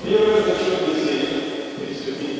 Первое зачетное серия. Приступить.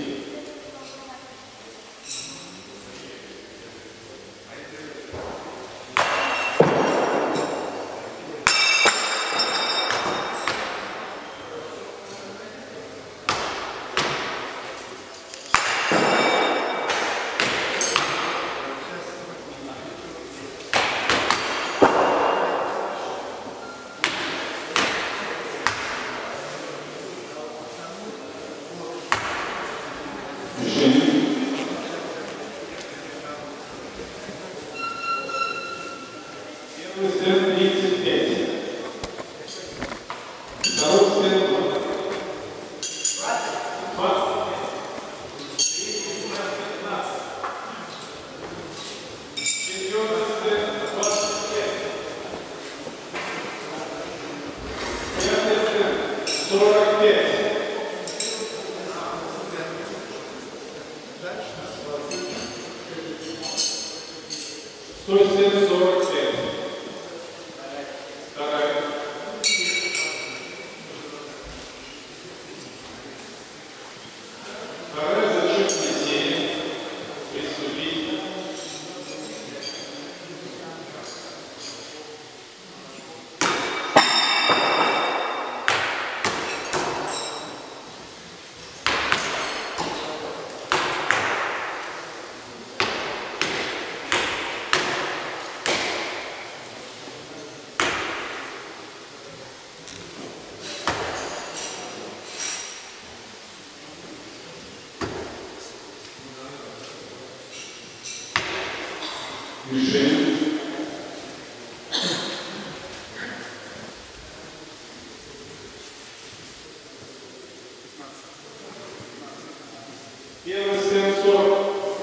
Первый стенд 40.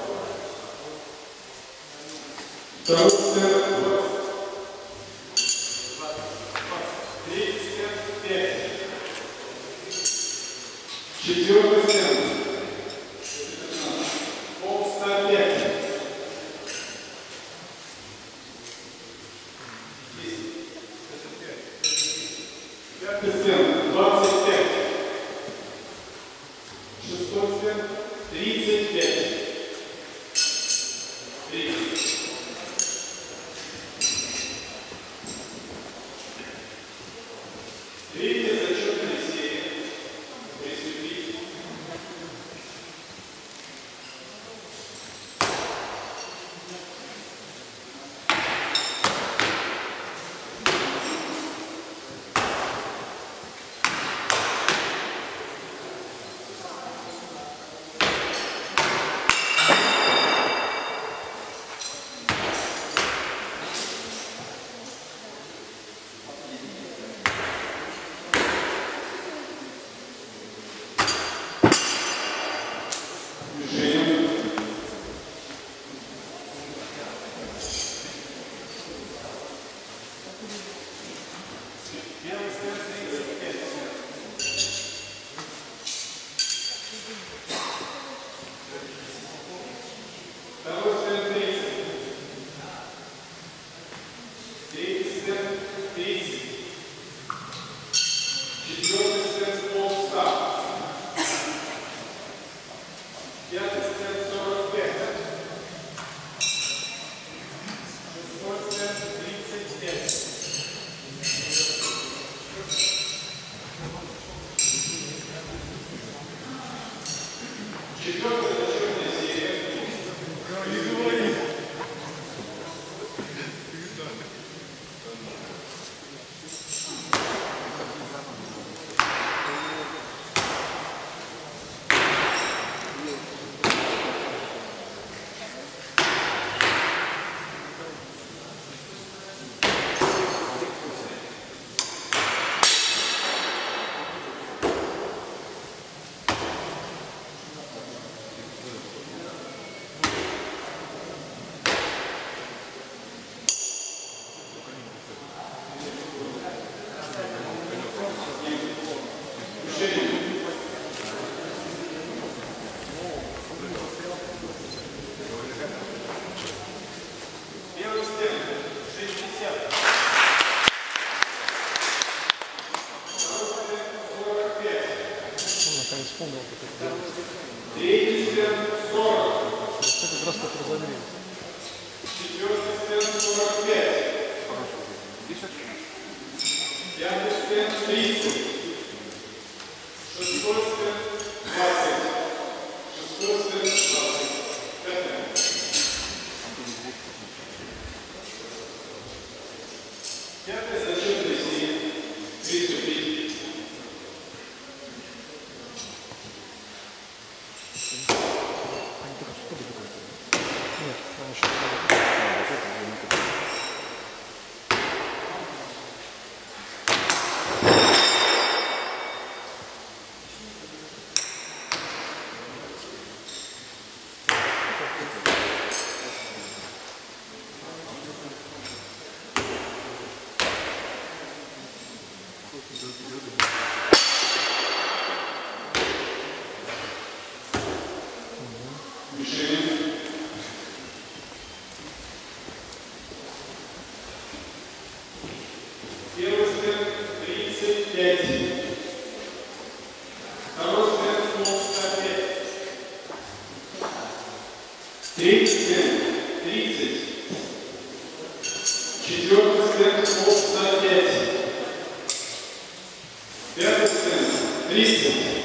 Второй стенд 20. Третий стенд 5. Четвертый стенд. Полста 5. 10. Пятый стенд 25. Шестой стенд 35. 30. Третья зачетная серия. Приступить. наконец вспомнил, как это делать. Третий стенд 40. Это как раз как разогрев. Четвертый стенд 45. Пятый стенд 30. Шестой стенд 20. Шестой стенд 20. Пятый. Пятый зачетный серии. Приступить. Они только что были. Нет, там еще не было. Решение. Первый стенд 35. Второй стенд 45. Третий стенд 30. Четвертый стенд 45. Пятый стенд 30.